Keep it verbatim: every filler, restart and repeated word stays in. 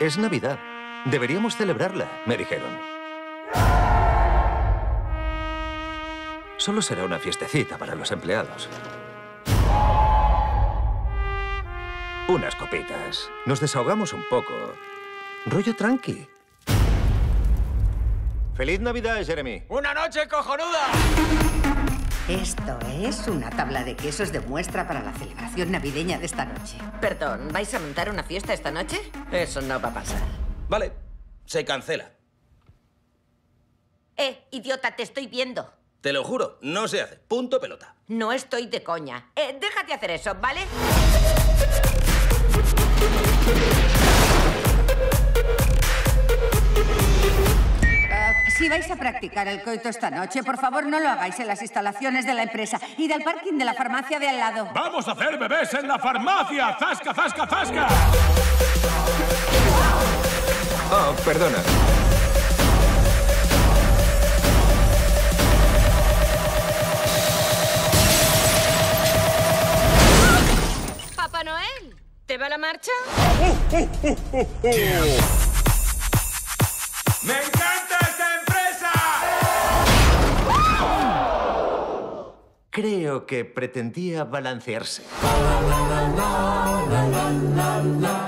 Es Navidad. Deberíamos celebrarla, me dijeron. Solo será una fiestecita para los empleados. Unas copitas. Nos desahogamos un poco. Rollo tranqui. ¡Feliz Navidad, Jeremy! ¡Una noche cojonuda! Esto es una tabla de quesos de muestra para la celebración navideña de esta noche. Perdón, ¿vais a montar una fiesta esta noche? Eso no va a pasar. Vale, se cancela. Eh, idiota, te estoy viendo. Te lo juro, no se hace. Punto pelota. No estoy de coña. Eh, déjate hacer eso, ¿vale? Si vais a practicar el coito esta noche, por favor no lo hagáis en las instalaciones de la empresa. Id al parking de la farmacia de al lado. ¡Vamos a hacer bebés en la farmacia! ¡Zasca, zasca, zasca! Oh, perdona. Papá Noel, ¿te va la marcha? ¡Uh, uh, uh, uh, uh! ¡Me encanta esta empresa! Creo que pretendía balancearse. La, la, la, la, la, la, la, la.